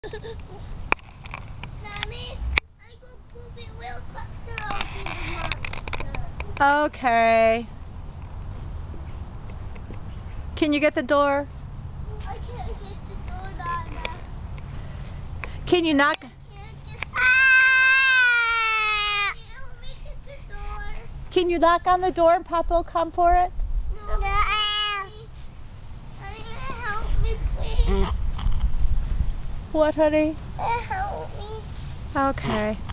Mommy, I go poopy wheel cluster on the monster. Okay. Can you get the door? I can't get the door, Nana. Can you knock? I can't get Help me get the door. Can you knock on the door and Papa will come for it? No. Help me, please. What, honey? Help me. Okay.